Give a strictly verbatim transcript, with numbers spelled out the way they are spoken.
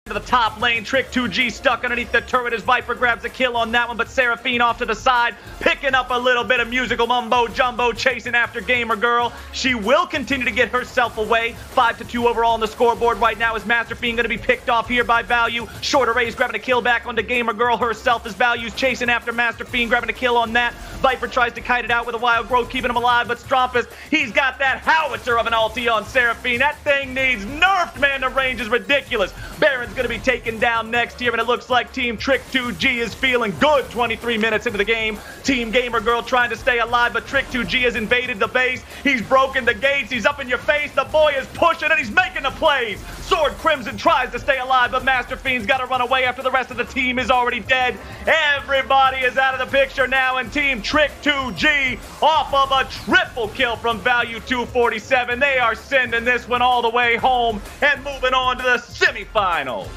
to the top lane. Trick two G stuck underneath the turret as Viper grabs a kill on that one, but Seraphine off to the side, picking up a little bit of musical mumbo jumbo, chasing after Gamer Girl. She will continue to get herself away. five to two overall on the scoreboard right now as Master Fiend going to be picked off here by Value. Short Arrays grabbing a kill back onto Gamer Girl herself as Value's chasing after Master Fiend, grabbing a kill on that. Viper tries to kite it out with a Wild Growth, keeping him alive, but Strompus, he's got that howitzer of an ulti on Seraphine. That thing needs nerfed, man. The range is ridiculous. Baron's going to be taken down next here, and it looks like Team Trick two G is feeling good twenty-three minutes into the game. Team Gamer Girl trying to stay alive, but Trick two G has invaded the base. He's broken the gates. He's up in your face. The boy is pushing, and he's making the plays. Sword Crimson tries to stay alive, but Master Fiend's got to run away after the rest of the team is already dead. Everybody is out of the picture now, and Team Trick two G off of a triple kill from Value two forty-seven. They are sending this one all the way home and moving on to the semifinals.